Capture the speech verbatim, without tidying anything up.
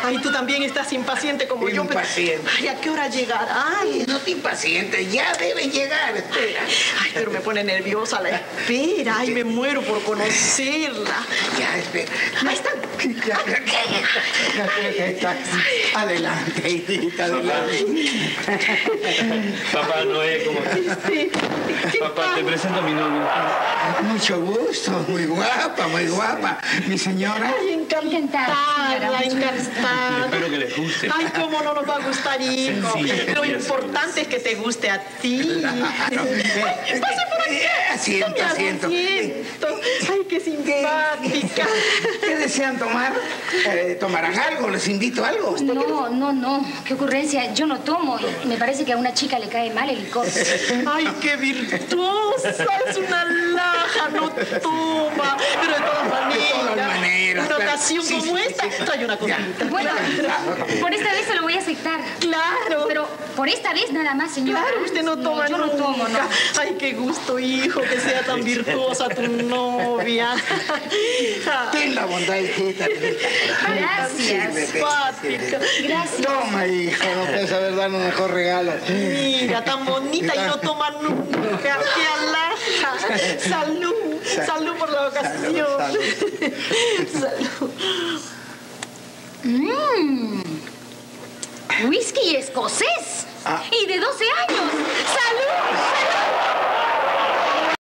Ay, tú también estás impaciente como yo. Impaciente. Ay, ¿a qué hora llegará? Ay, no te impacientes, ya debe llegar, espera. Ay, pero me pone nerviosa la espera. Ay, me muero por conocerla. Ya, espera. Ahí está. Ya, ya, ya está. Adelante, hijita, adelante. Papá Noé, ¿cómo estás? Sí. Papá, te presento a mi novia. Mucho gusto, muy guapa, muy guapa. Mi señora. Ay, encantada, encantada. Espero que les guste. Ay, cómo no nos va a gustar, hijo. Sencilla, Lo muy importante es que te guste a ti. Ay, pase por aquí. Asiento, Tome asiento. asiento. Ay, qué simpática. ¿Qué desean tomar? Eh, ¿Tomarán algo? ¿Les invito a algo? No, no, no. Qué ocurrencia. Yo no tomo. Me parece que a una chica le cae mal el licor. Ay, qué virtuosa. Es una laja, no toma. Pero de todas maneras, De todas maneras, una claro. ocasión Sí, como sí, esta, sí, sí. trae una cosita. Bueno, por esta vez se lo voy a aceptar. Claro. Pero por esta vez nada más, señora. Claro, usted no toma yo no nunca. tomo, no. Ay, qué gusto, hijo, que sea tan virtuosa tu novia. Ten la bondad, hijita. Gracias. Simpática. Gracias. Toma, hija, no puedes saber dar un mejor regalo. Mira, tan bonita y no toma nunca. ¡Qué alhaja! Salud, salud por la ocasión. Salud. Mmm. Whisky escocés. Ah. Y de doce años. ¡Salud! ¡Salud!